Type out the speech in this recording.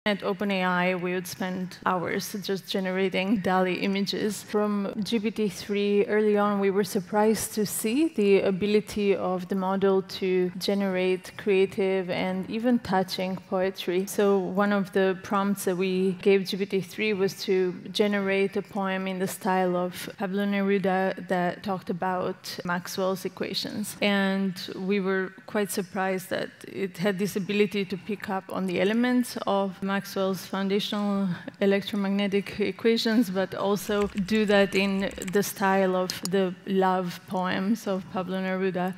At OpenAI, we would spend hours just generating DALL-E images. From GPT-3, early on, we were surprised to see the ability of the model to generate creative and even touching poetry. So one of the prompts that we gave GPT-3 was to generate a poem in the style of Pablo Neruda that talked about Maxwell's equations. And we were quite surprised that it had this ability to pick up on the elements of Maxwell's foundational electromagnetic equations, but also do that in the style of the love poems of Pablo Neruda.